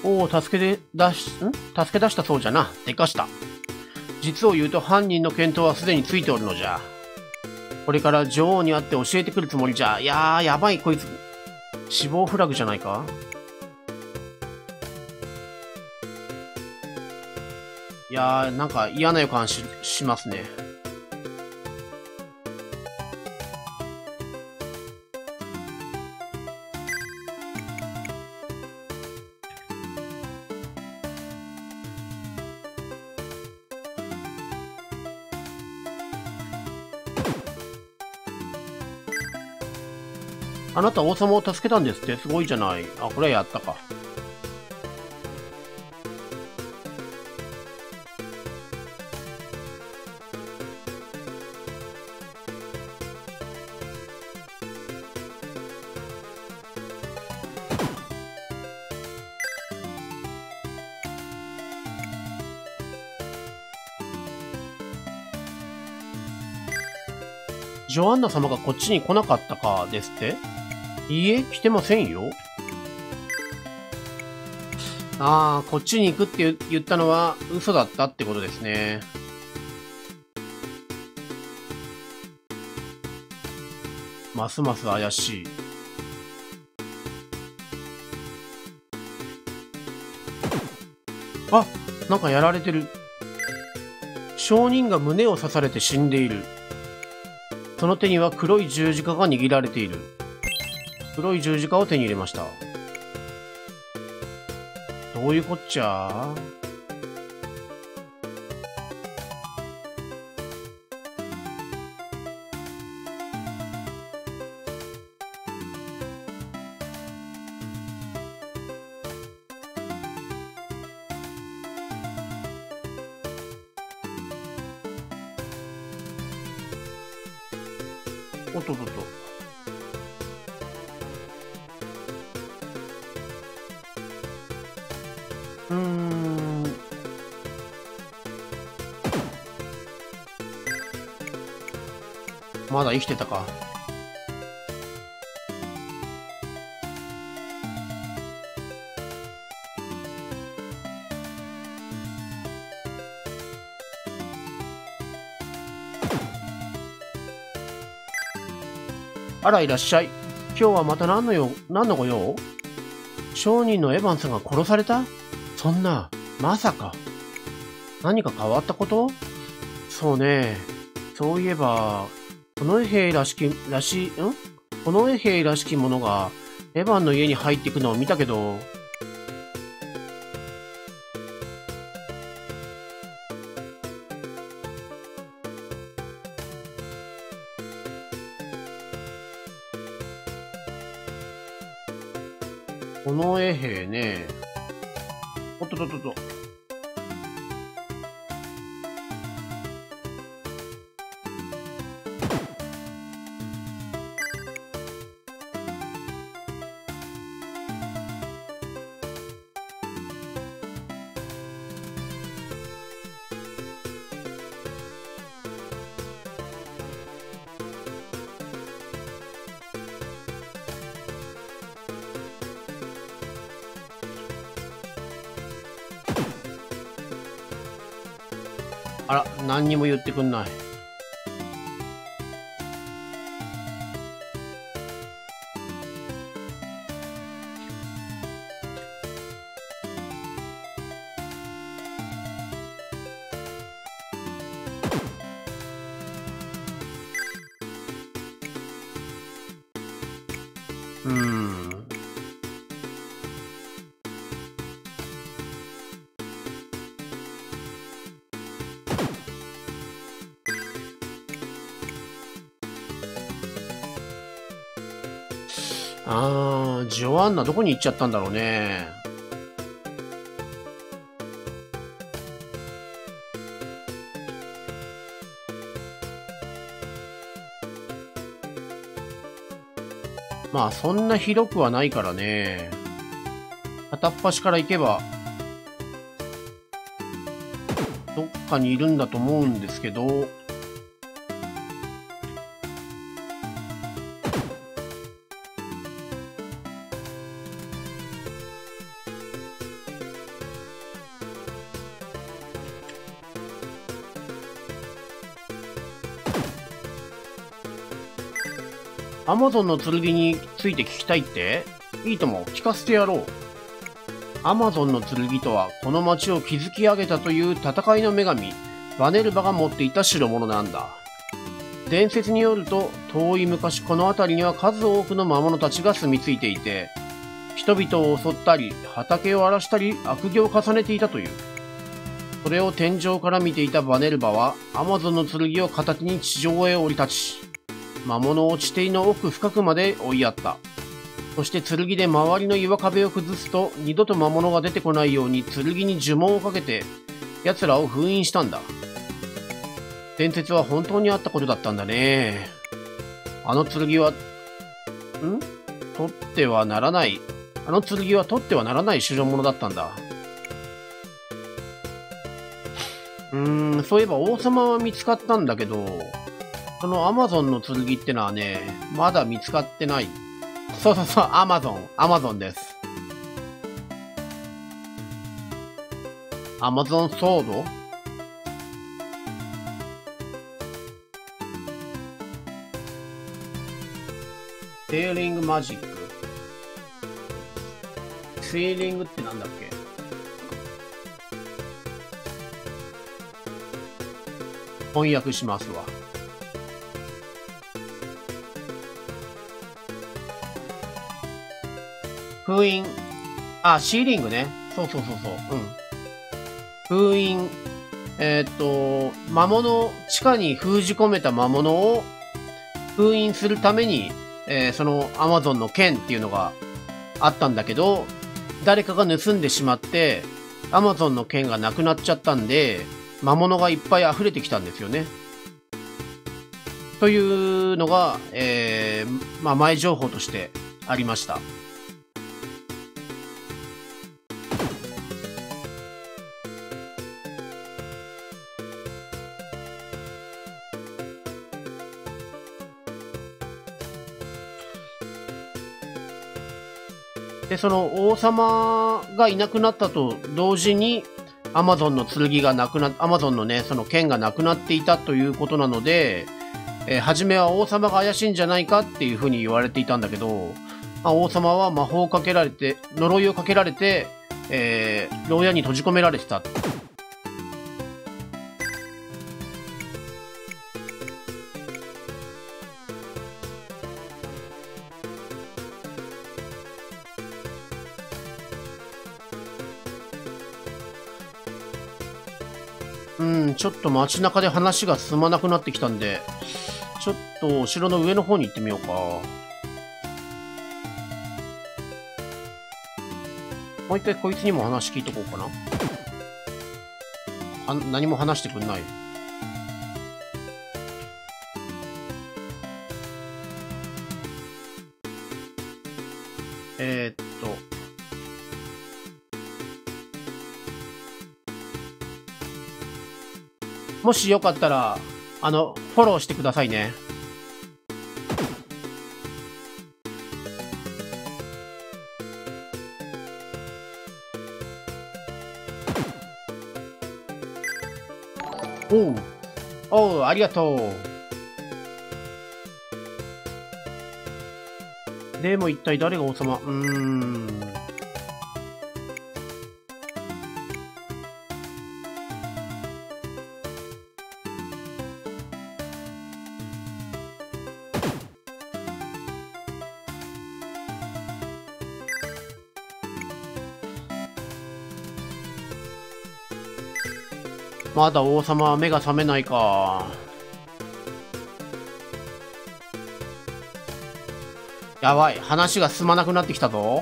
おお、助けて出し、ん助け出したそうじゃな。でかした。実を言うと犯人の見当はすでについておるのじゃ。これから女王に会って教えてくるつもりじゃ。いやー、やばい、こいつ。死亡フラグじゃないか。いやー、なんか嫌な予感し、しますね。あなた王様を助けたんですって。すごいじゃない。あ、これはやったか。ジョアンナ様がこっちに来なかったかですって。いいえ、来てませんよ。ああ、こっちに行くって言ったのは嘘だったってことですね。ますます怪しい。あ、なんかやられてる。証人が胸を刺されて死んでいる。その手には黒い十字架が握られている。黒い十字架を手に入れました。どういうこっちゃ。おっとっとっと。うーん。まだ生きてたか。あら、いらっしゃい。今日はまた何のよ、何のご用？商人のエヴァンさんが殺された？そんな、まさか。何か変わったこと？そうね。そういえば、近衛兵らしき、らしい、ん近衛兵らしきものが、エヴァンの家に入っていくのを見たけど、近衛兵ね。おっとっとっとっと。あら、何にも言ってくんない。うーん。あー、ジョアンナどこに行っちゃったんだろうね。まあそんな広くはないからね。片っ端から行けばどっかにいるんだと思うんですけど。 アマゾンの剣について聞きたいって？いいとも、聞かせてやろう。アマゾンの剣とは、この町を築き上げたという戦いの女神、バネルバが持っていた代物なんだ。伝説によると、遠い昔この辺りには数多くの魔物たちが住み着いていて、人々を襲ったり、畑を荒らしたり、悪行を重ねていたという。それを天井から見ていたバネルバは、アマゾンの剣を片手に地上へ降り立ち、魔物を地底の奥深くまで追いやった。そして剣で周りの岩壁を崩すと、二度と魔物が出てこないように剣に呪文をかけて、奴らを封印したんだ。伝説は本当にあったことだったんだね。あの剣は、ん取ってはならない。あの剣は取ってはならない代物だったんだ。うーん、そういえば王様は見つかったんだけど、そのアマゾンの剣ってのはね、まだ見つかってない。そうそうそう、アマゾン、アマゾンです。アマゾンソード？セーリングマジック。セーリングってなんだっけ？翻訳しますわ。封印。あ、シーリングね。そうそうそうそう。うん。封印。えー、っと、魔物、地下に封じ込めた魔物を封印するために、えー、そのアマゾンの剣っていうのがあったんだけど、誰かが盗んでしまって、アマゾンの剣がなくなっちゃったんで、魔物がいっぱい溢れてきたんですよね。というのが、えー、まあ前情報としてありました。で、その王様がいなくなったと同時に、アマゾンの剣がなくなっ、アマゾンのね、その剣がなくなっていたということなので、えー、初めは王様が怪しいんじゃないかっていうふうに言われていたんだけど、まあ、王様は魔法をかけられて、呪いをかけられて、えー、牢屋に閉じ込められてた。うん、ちょっと街中で話が進まなくなってきたんで、ちょっとお城の上の方に行ってみようか。もう一回こいつにも話聞いとこうかな。は、何も話してくんない。えー、っと。もしよかったら、あの、フォローしてくださいね。おう。おう、ありがとう。でも一体誰が王様？うーん。まだ王様は目が覚めないか。やばい、話が進まなくなってきたぞ。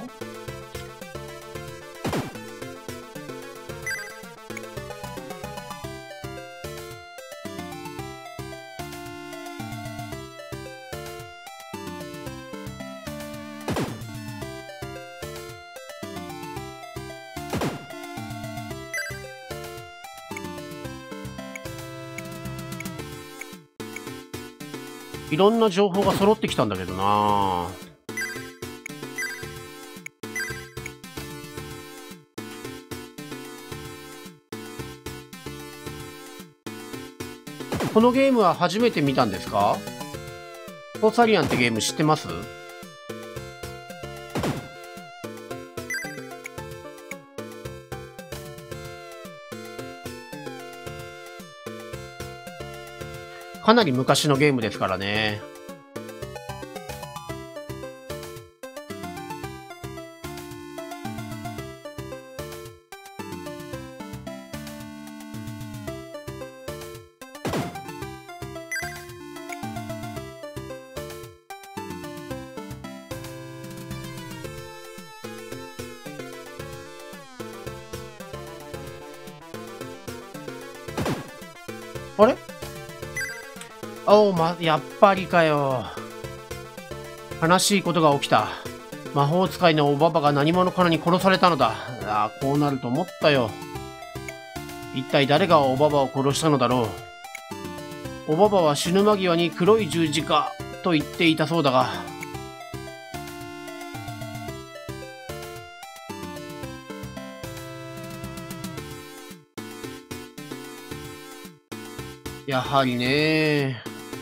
いろんな情報が揃ってきたんだけどな。このゲームは初めて見たんですか？ ソーサリアンってゲーム知ってます？かなり昔のゲームですからね。あれ？おう、ま、やっぱりかよ。悲しいことが起きた。魔法使いのおばばが何者かに殺されたのだ。ああ、こうなると思ったよ。一体誰がおばばを殺したのだろう。おばばは死ぬ間際に黒い十字架と言っていたそうだが。やはりね。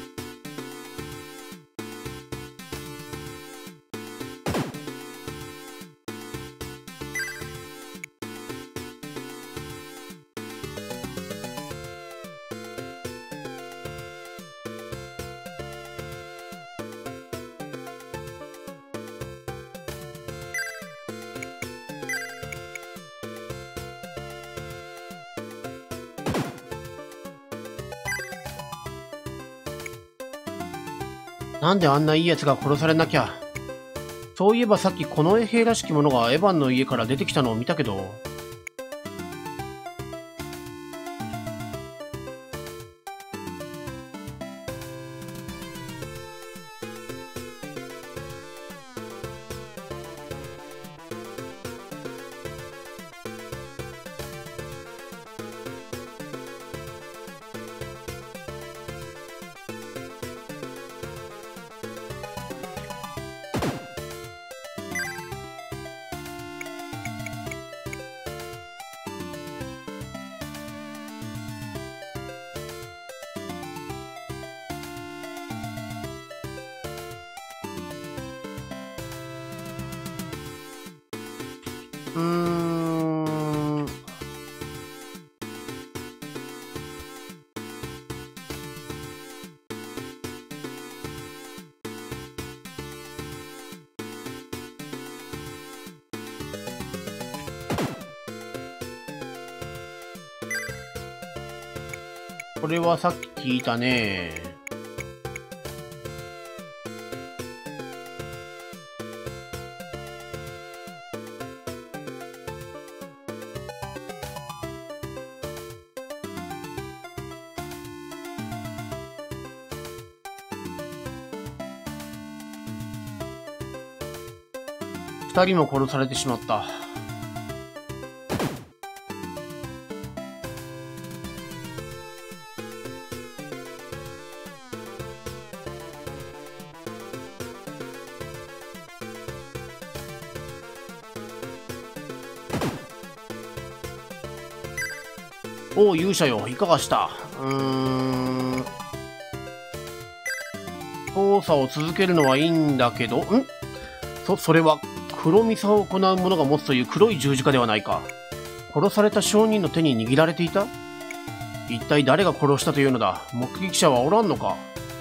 なんであんないい奴が殺されなきゃ。そういえばさっきこの衛兵らしきものがエヴァンの家から出てきたのを見たけど。うーん。これはさっき聞いたね。二人も殺されてしまった。おう、勇者よ、いかがした？うーん。操作を続けるのはいいんだけど、ん？そ、それは、黒ミサを行う者が持つという黒い十字架ではないか。殺された商人の手に握られていた？一体誰が殺したというのだ？目撃者はおらんのか？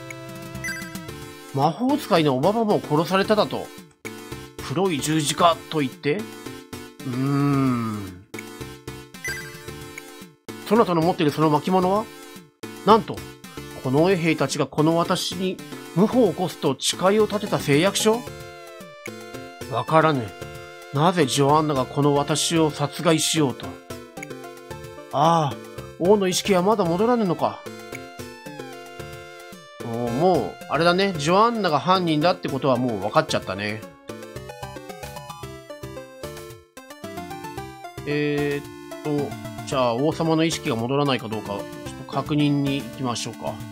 魔法使いのおばばも殺されただと？黒い十字架と言って？うーん。そなたの持っているその巻物は？なんと、この衛兵たちがこの私に謀反を起こすと誓いを立てた誓約書？わからぬ。なぜジョアンナがこの私を殺害しようと。ああ、王の意識はまだ戻らぬのか。おもう、あれだね。ジョアンナが犯人だってことはもう分かっちゃったね。えー、っと、じゃあ王様の意識が戻らないかどうか、ちょっと確認に行きましょうか。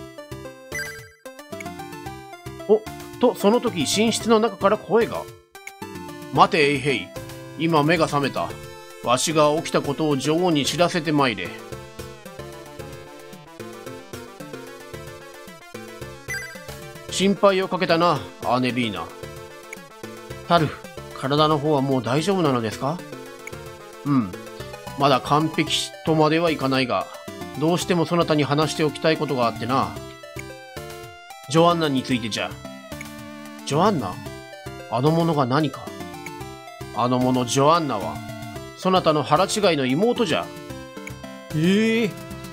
お、と、その時、寝室の中から声が。待て、エイヘイ。今目が覚めた。わしが起きたことを女王に知らせてまいれ。 心配をかけたな、アーネリーナ。タル、体の方はもう大丈夫なのですか？うん。まだ完璧とまではいかないが、どうしてもそなたに話しておきたいことがあってな。ジョアンナについてじゃ。ジョアンナ？あの者が何か？あの者ジョアンナは、そなたの腹違いの妹じゃ。ええー。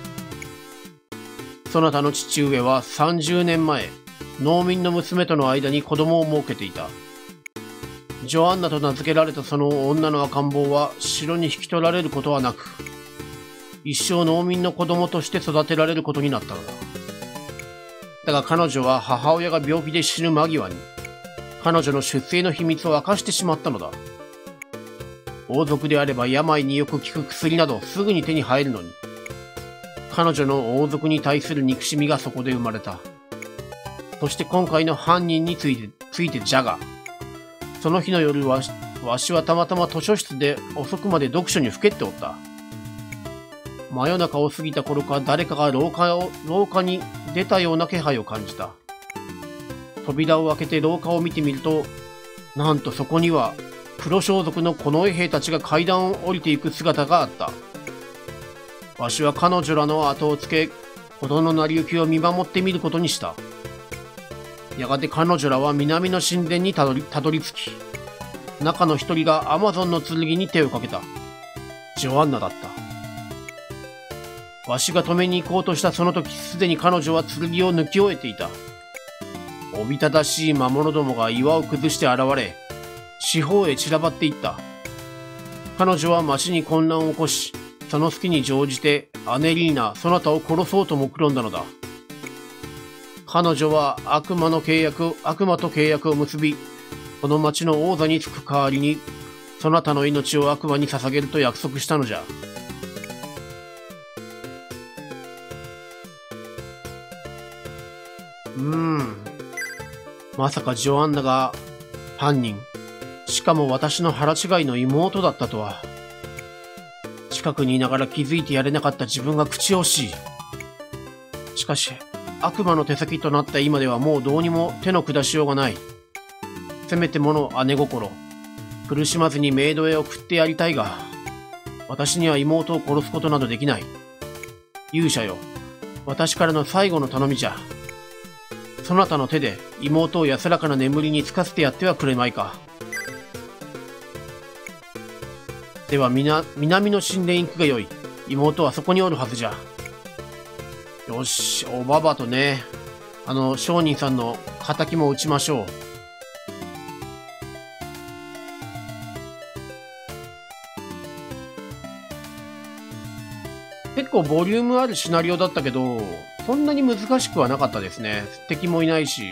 そなたの父上はさんじゅうねんまえ、農民の娘との間に子供を設けていた。ジョアンナと名付けられたその女の赤ん坊は城に引き取られることはなく、一生農民の子供として育てられることになったのだ。だが彼女は母親が病気で死ぬ間際に、彼女の出生の秘密を明かしてしまったのだ。王族であれば病によく効く薬などすぐに手に入るのに、彼女の王族に対する憎しみがそこで生まれた。そして今回の犯人について、ついてじゃが、その日の夜は、わしはたまたま図書室で遅くまで読書にふけっておった。真夜中を過ぎた頃か誰かが廊下を、廊下に出たような気配を感じた。扉を開けて廊下を見てみると、なんとそこには、黒装束の近衛兵たちが階段を降りていく姿があった。わしは彼女らの後をつけ、事の成り行きを見守ってみることにした。やがて彼女らは南の神殿にたどり、たどり着き、中の一人がアマゾンの剣に手をかけた。ジョアンナだった。わしが止めに行こうとしたその時、すでに彼女は剣を抜き終えていた。おびただしい魔物どもが岩を崩して現れ、四方へ散らばっていった。彼女は町に混乱を起こし、その隙に乗じてアネリーナ、そなたを殺そうと目論んだのだ。彼女は悪魔の契約、悪魔と契約を結び、この町の王座につく代わりに、そなたの命を悪魔に捧げると約束したのじゃ。うーん。まさかジョアンナが犯人。しかも私の腹違いの妹だったとは。近くにいながら気づいてやれなかった自分が口惜しい。しかし、悪魔の手先となった今ではもうどうにも手の下しようがない。せめてもの姉心。苦しまずにメイドへ送ってやりたいが、私には妹を殺すことなどできない。勇者よ、私からの最後の頼みじゃ。そなたの手で妹を安らかな眠りにつかせてやってはくれまいか。ではみな、南の神殿行くがよい。妹はそこにおるはずじゃ。よし、おばばとね、あの、商人さんの仇も撃ちましょう。結構ボリュームあるシナリオだったけど、そんなに難しくはなかったですね。敵もいないし。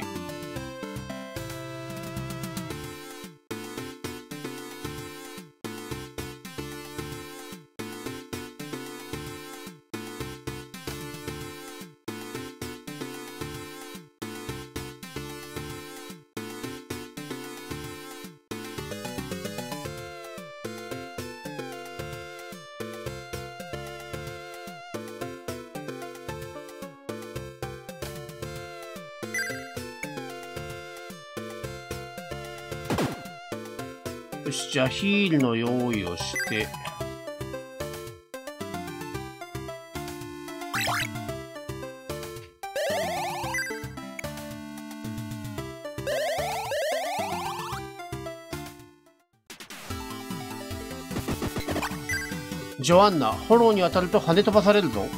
よし、じゃあヒールの用意をして。ジョアンナ、炎に当たると跳ね飛ばされるぞ。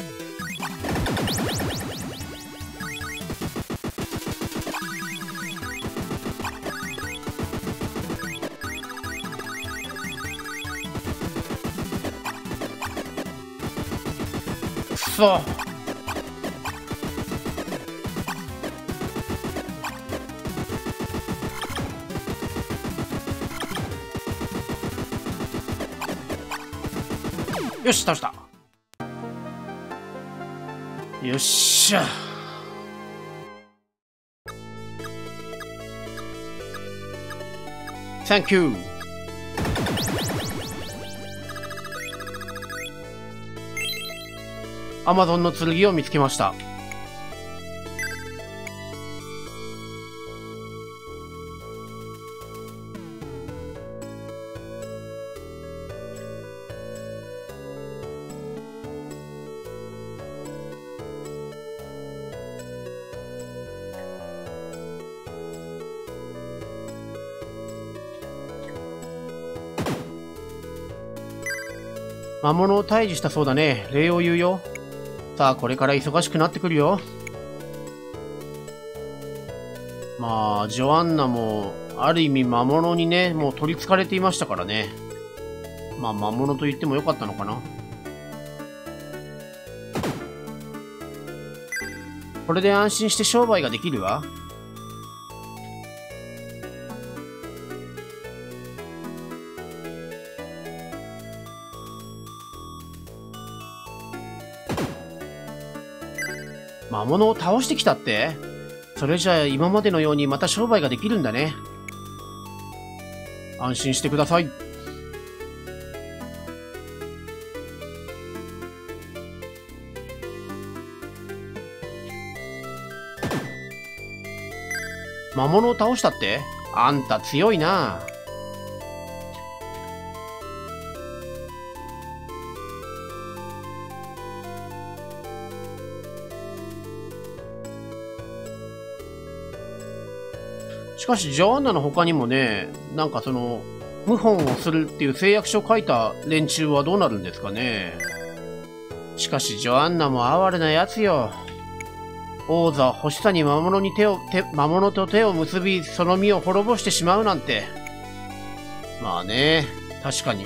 くそ。よし、倒した。よっしゃ。Thank you。アマゾンの剣を見つけました。 魔物を退治したそうだね。礼を言うよ。さあ、これから忙しくなってくるよ。まあ、ジョアンナも、ある意味魔物にね、もう取り憑かれていましたからね。まあ、魔物と言ってもよかったのかな。これで安心して商売ができるわ。魔物を倒してきたって？それじゃあ今までのようにまた商売ができるんだね。安心してください。魔物を倒したって？あんた強いな。しかし、ジョアンナの他にもね、なんかその、謀反をするっていう誓約書を書いた連中はどうなるんですかね。しかし、ジョアンナも哀れなやつよ。王座欲しさに魔物に手を、手、魔物と手を結び、その身を滅ぼしてしまうなんて。まあね、確かに。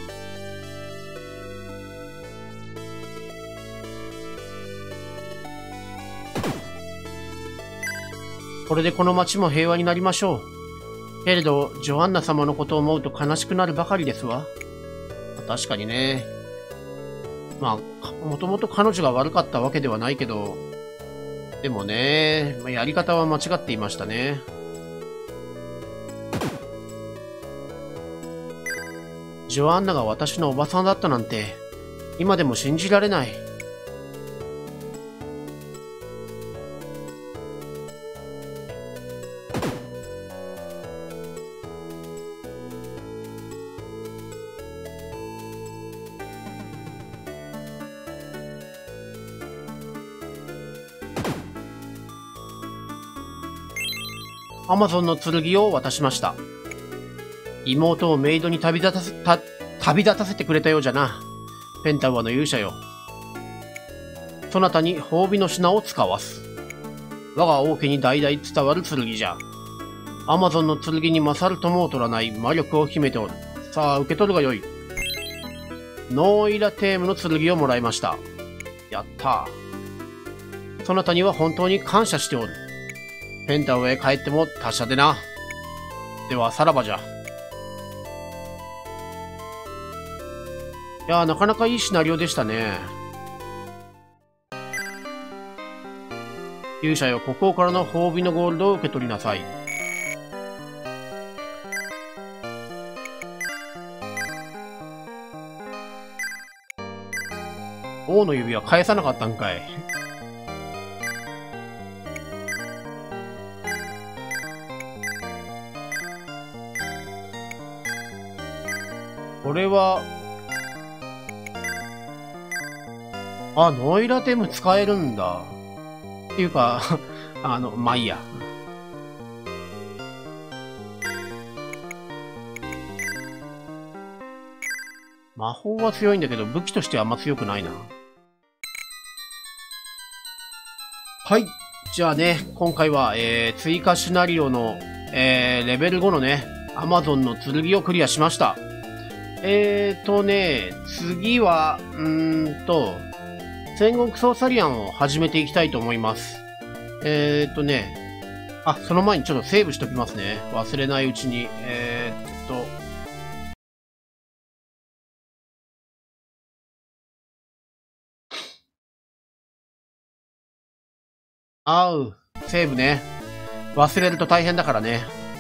これでこの町も平和になりましょう。けれど、ジョアンナ様のことを思うと悲しくなるばかりですわ。確かにね。まあ、もともと彼女が悪かったわけではないけど、でもね、やり方は間違っていましたね。ジョアンナが私のおばさんだったなんて、今でも信じられない。アマゾンの剣を渡しました。妹をメイドに旅立たせ、た、旅立たせてくれたようじゃな。ペンタウアの勇者よ。そなたに褒美の品を使わす。我が王家に代々伝わる剣じゃ。アマゾンの剣に勝るとも劣らない魔力を秘めておる。さあ、受け取るがよい。ノーイラテームの剣をもらいました。やったー。そなたには本当に感謝しておる。ペンタウへ帰っても達者でな。では、さらばじゃ。いやー、なかなかいいシナリオでしたね。勇者よ、国王からの褒美のゴールドを受け取りなさい。王の指は返さなかったんかい。これは、あ、ノイラテム使えるんだ。っていうか、あの、まあいいや。魔法は強いんだけど、武器としてはあんま強くないな。はい。じゃあね、今回は、えー、追加シナリオの、えー、レベルごのね、アマゾンの剣をクリアしました。えーとね、次は、うーんと、戦国ソーサリアンを始めていきたいと思います。えーとね、あ、その前にちょっとセーブしときますね。忘れないうちに。えーっと、あう、セーブね。忘れると大変だからね。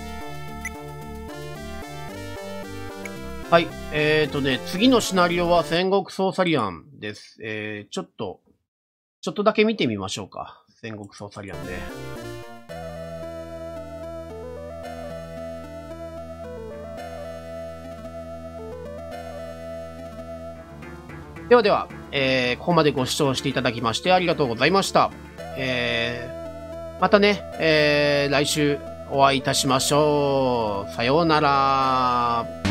はい。えーとね、次のシナリオは戦国ソーサリアンです。えー、ちょっと、ちょっとだけ見てみましょうか。戦国ソーサリアンね。ではでは、えー、ここまでご視聴していただきましてありがとうございました。えー、またね、えー、来週お会いいたしましょう。さようなら。